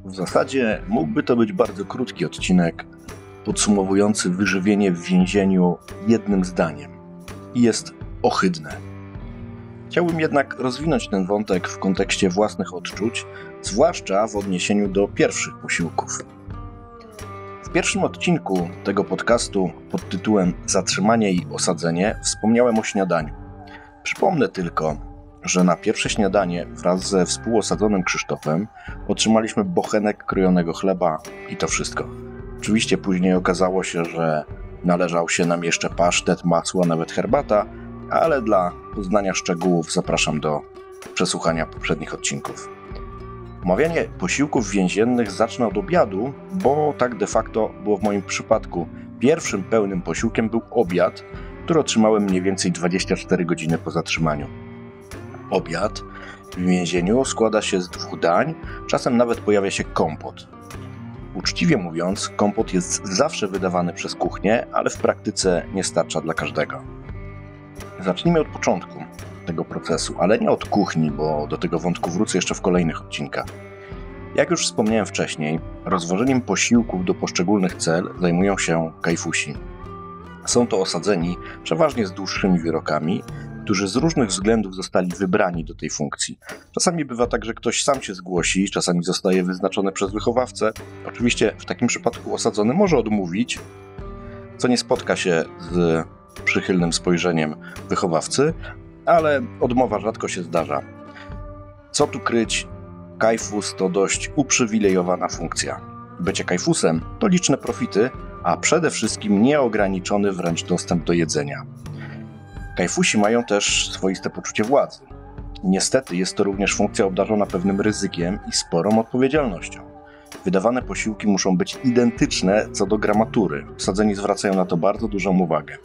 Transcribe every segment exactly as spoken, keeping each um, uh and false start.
W zasadzie mógłby to być bardzo krótki odcinek podsumowujący wyżywienie w więzieniu jednym zdaniem. I jest ohydne. Chciałbym jednak rozwinąć ten wątek w kontekście własnych odczuć, zwłaszcza w odniesieniu do pierwszych posiłków. W pierwszym odcinku tego podcastu pod tytułem Zatrzymanie i osadzenie wspomniałem o śniadaniu. Przypomnę tylko, że na pierwsze śniadanie wraz ze współosadzonym Krzysztofem otrzymaliśmy bochenek krojonego chleba i to wszystko. Oczywiście później okazało się, że należał się nam jeszcze pasztet, masło, a nawet herbata, ale dla poznania szczegółów zapraszam do przesłuchania poprzednich odcinków. Omawianie posiłków więziennych zacznę od obiadu, bo tak de facto było w moim przypadku. Pierwszym pełnym posiłkiem był obiad, który otrzymałem mniej więcej dwadzieścia cztery godziny po zatrzymaniu. Obiad w więzieniu składa się z dwóch dań, czasem nawet pojawia się kompot. Uczciwie mówiąc, kompot jest zawsze wydawany przez kuchnię, ale w praktyce nie starcza dla każdego. Zacznijmy od początku tego procesu, ale nie od kuchni, bo do tego wątku wrócę jeszcze w kolejnych odcinkach. Jak już wspomniałem wcześniej, rozwożeniem posiłków do poszczególnych cel zajmują się kajfusi. Są to osadzeni, przeważnie z dłuższymi wyrokami, którzy z różnych względów zostali wybrani do tej funkcji. Czasami bywa tak, że ktoś sam się zgłosi, czasami zostaje wyznaczony przez wychowawcę. Oczywiście w takim przypadku osadzony może odmówić, co nie spotka się z przychylnym spojrzeniem wychowawcy, ale odmowa rzadko się zdarza. Co tu kryć, kajfus to dość uprzywilejowana funkcja. Bycie kajfusem to liczne profity, a przede wszystkim nieograniczony wręcz dostęp do jedzenia. Kajfusi mają też swoiste poczucie władzy. Niestety jest to również funkcja obdarzona pewnym ryzykiem i sporą odpowiedzialnością. Wydawane posiłki muszą być identyczne co do gramatury. Osadzeni zwracają na to bardzo dużą uwagę.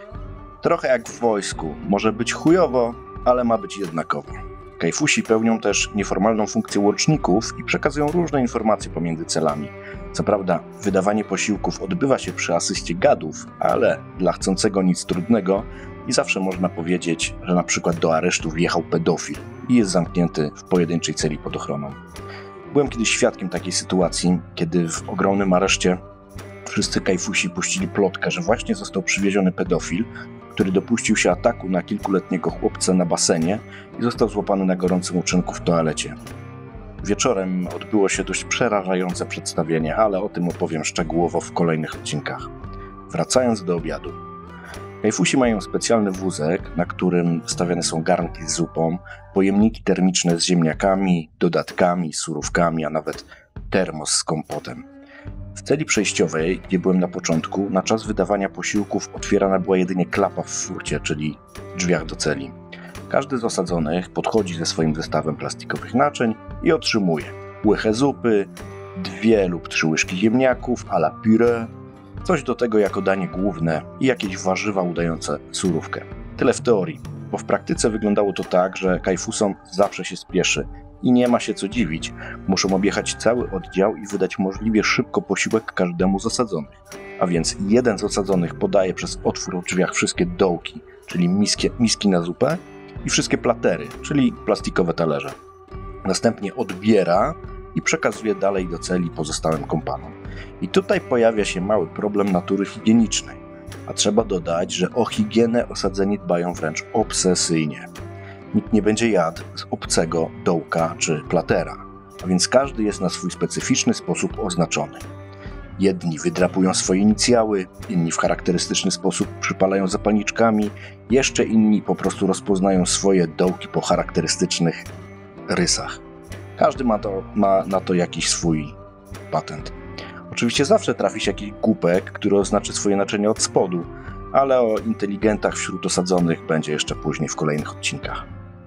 Trochę jak w wojsku. Może być chujowo, ale ma być jednakowo. Kajfusi pełnią też nieformalną funkcję łączników i przekazują różne informacje pomiędzy celami. Co prawda, wydawanie posiłków odbywa się przy asyście gadów, ale dla chcącego nic trudnego i zawsze można powiedzieć, że na przykład do aresztu wjechał pedofil i jest zamknięty w pojedynczej celi pod ochroną. Byłem kiedyś świadkiem takiej sytuacji, kiedy w ogromnym areszcie wszyscy kajfusi puścili plotkę, że właśnie został przywieziony pedofil, który dopuścił się ataku na kilkuletniego chłopca na basenie i został złapany na gorącym uczynku w toalecie. Wieczorem odbyło się dość przerażające przedstawienie, ale o tym opowiem szczegółowo w kolejnych odcinkach. Wracając do obiadu. Kajfusi mają specjalny wózek, na którym stawiane są garnki z zupą, pojemniki termiczne z ziemniakami, dodatkami, surówkami, a nawet termos z kompotem. W celi przejściowej, gdzie byłem na początku, na czas wydawania posiłków otwierana była jedynie klapa w furcie, czyli drzwiach do celi. Każdy z osadzonych podchodzi ze swoim zestawem plastikowych naczyń i otrzymuje łychę zupy, dwie lub trzy łyżki ziemniaków à la purée, coś do tego jako danie główne i jakieś warzywa udające surówkę. Tyle w teorii, bo w praktyce wyglądało to tak, że kajfusom zawsze się spieszy i nie ma się co dziwić. Muszą objechać cały oddział i wydać możliwie szybko posiłek każdemu z osadzonych. A więc jeden z osadzonych podaje przez otwór w drzwiach wszystkie dołki, czyli miski, miski na zupę i wszystkie platery, czyli plastikowe talerze. Następnie odbiera i przekazuje dalej do celi pozostałym kompanom. I tutaj pojawia się mały problem natury higienicznej, a trzeba dodać, że o higienę osadzeni dbają wręcz obsesyjnie. Nikt nie będzie jadł z obcego dołka czy platera, a więc każdy jest na swój specyficzny sposób oznaczony. Jedni wydrapują swoje inicjały, inni w charakterystyczny sposób przypalają zapalniczkami, jeszcze inni po prostu rozpoznają swoje dołki po charakterystycznych rysach. Każdy ma, to, ma na to jakiś swój patent. Oczywiście zawsze trafi się jakiś głupek, który oznaczy swoje naczynie od spodu, ale o inteligentach wśród osadzonych będzie jeszcze później w kolejnych odcinkach.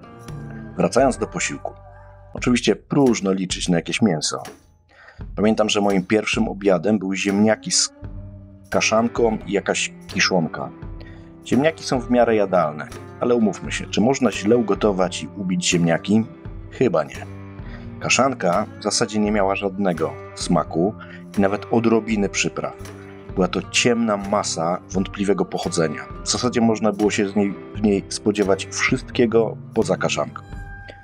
Wracając do posiłku. Oczywiście próżno liczyć na jakieś mięso. Pamiętam, że moim pierwszym obiadem były ziemniaki z kaszanką i jakaś kiszonka. Ziemniaki są w miarę jadalne, ale umówmy się, czy można źle ugotować i ubić ziemniaki? Chyba nie. Kaszanka w zasadzie nie miała żadnego smaku i nawet odrobiny przypraw. Była to ciemna masa wątpliwego pochodzenia. W zasadzie można było się z niej, w niej spodziewać wszystkiego poza kaszanką.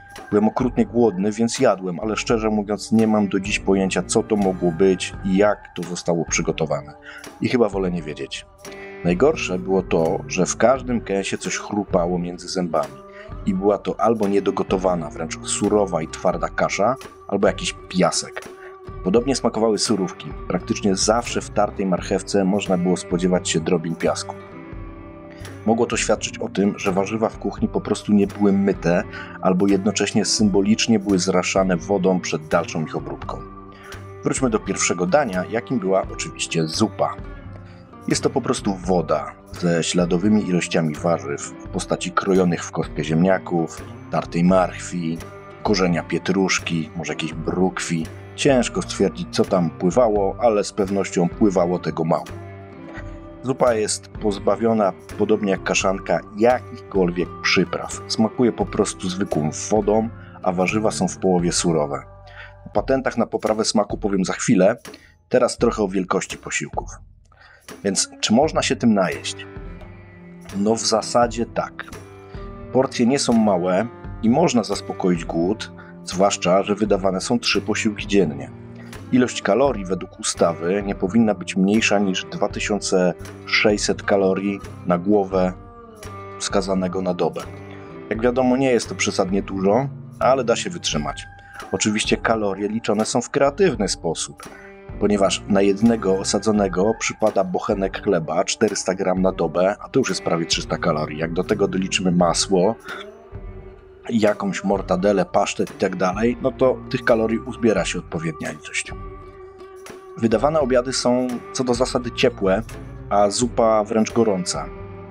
Byłem okrutnie głodny, więc jadłem, ale szczerze mówiąc nie mam do dziś pojęcia, co to mogło być i jak to zostało przygotowane. I chyba wolę nie wiedzieć. Najgorsze było to, że w każdym kęsie coś chrupało między zębami. I była to albo niedogotowana, wręcz surowa i twarda kasza, albo jakiś piasek. Podobnie smakowały surówki. Praktycznie zawsze w tartej marchewce można było spodziewać się drobiń piasku. Mogło to świadczyć o tym, że warzywa w kuchni po prostu nie były myte, albo jednocześnie symbolicznie były zraszane wodą przed dalszą ich obróbką. Wróćmy do pierwszego dania, jakim była oczywiście zupa. Jest to po prostu woda ze śladowymi ilościami warzyw w postaci krojonych w kostkę ziemniaków, tartej marchwi, korzenia pietruszki, może jakiejś brukwi. Ciężko stwierdzić, co tam pływało, ale z pewnością pływało tego mało. Zupa jest pozbawiona, podobnie jak kaszanka, jakichkolwiek przypraw. Smakuje po prostu zwykłą wodą, a warzywa są w połowie surowe. O patentach na poprawę smaku powiem za chwilę, teraz trochę o wielkości posiłków. Więc czy można się tym najeść? No w zasadzie tak. Porcje nie są małe i można zaspokoić głód, zwłaszcza, że wydawane są trzy posiłki dziennie. Ilość kalorii według ustawy nie powinna być mniejsza niż dwa tysiące sześćset kalorii na głowę wskazanego na dobę. Jak wiadomo, nie jest to przesadnie dużo, ale da się wytrzymać. Oczywiście kalorie liczone są w kreatywny sposób, ponieważ na jednego osadzonego przypada bochenek chleba czterysta gramów na dobę, a to już jest prawie trzysta kalorii. Jak do tego doliczymy masło, jakąś mortadelę, pasztet i tak dalej, no to tych kalorii uzbiera się odpowiednia ilość. Wydawane obiady są co do zasady ciepłe, a zupa wręcz gorąca.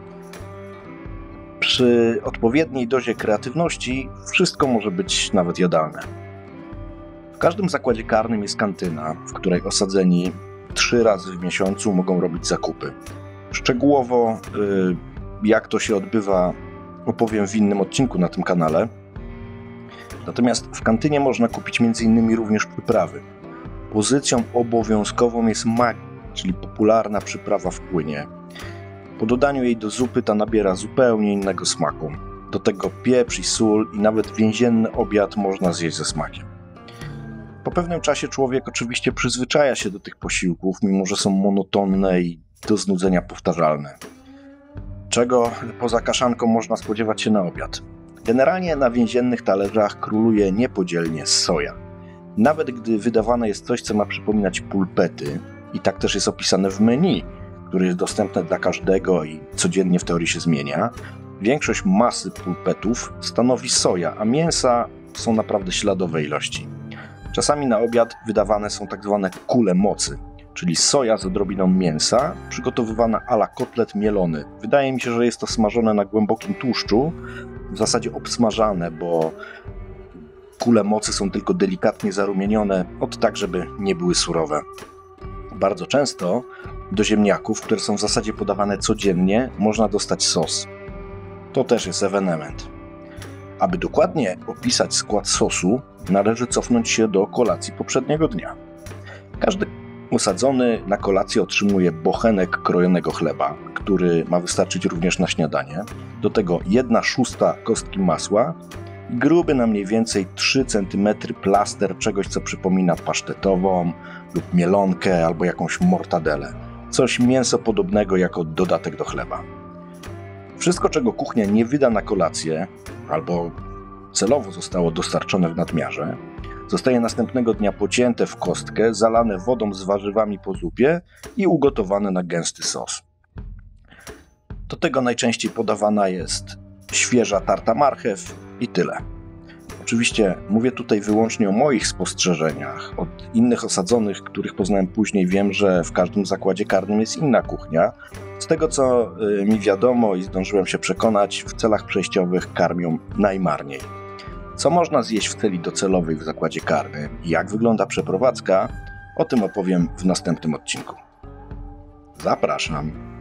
Przy odpowiedniej dozie kreatywności wszystko może być nawet jadalne. W każdym zakładzie karnym jest kantyna, w której osadzeni trzy razy w miesiącu mogą robić zakupy. Szczegółowo, jak to się odbywa, opowiem w innym odcinku na tym kanale. Natomiast w kantynie można kupić między innymi również przyprawy. Pozycją obowiązkową jest Maggi, czyli popularna przyprawa w płynie. Po dodaniu jej do zupy ta nabiera zupełnie innego smaku. Do tego pieprz i sól i nawet więzienny obiad można zjeść ze smakiem. Po pewnym czasie człowiek oczywiście przyzwyczaja się do tych posiłków, mimo że są monotonne i do znudzenia powtarzalne. Czego poza kaszanką można spodziewać się na obiad? Generalnie na więziennych talerzach króluje niepodzielnie soja. Nawet gdy wydawane jest coś, co ma przypominać pulpety, i tak też jest opisane w menu, które jest dostępne dla każdego i codziennie w teorii się zmienia, większość masy pulpetów stanowi soja, a mięsa są naprawdę śladowe ilości. Czasami na obiad wydawane są tak zwane kule mocy, czyli soja z odrobiną mięsa, przygotowywana a la kotlet mielony. Wydaje mi się, że jest to smażone na głębokim tłuszczu, w zasadzie obsmażane, bo kule mocy są tylko delikatnie zarumienione, od tak, żeby nie były surowe. Bardzo często do ziemniaków, które są w zasadzie podawane codziennie, można dostać sos. To też jest ewenement. Aby dokładnie opisać skład sosu, należy cofnąć się do kolacji poprzedniego dnia. Każdy osadzony na kolację otrzymuje bochenek krojonego chleba, który ma wystarczyć również na śniadanie. Do tego jedna szósta kostki masła i gruby na mniej więcej trzy centymetry plaster czegoś, co przypomina pasztetową lub mielonkę albo jakąś mortadelę. Coś mięsopodobnego jako dodatek do chleba. Wszystko, czego kuchnia nie wyda na kolację albo celowo zostało dostarczone w nadmiarze, zostaje następnego dnia pocięte w kostkę, zalane wodą z warzywami po zupie i ugotowane na gęsty sos. Do tego najczęściej podawana jest świeża tarta marchew i tyle. Oczywiście mówię tutaj wyłącznie o moich spostrzeżeniach. Od innych osadzonych, których poznałem później, wiem, że w każdym zakładzie karnym jest inna kuchnia. Z tego, co mi wiadomo i zdążyłem się przekonać, w celach przejściowych karmią najmarniej. Co można zjeść w celi docelowej w zakładzie karnym i jak wygląda przeprowadzka, o tym opowiem w następnym odcinku. Zapraszam.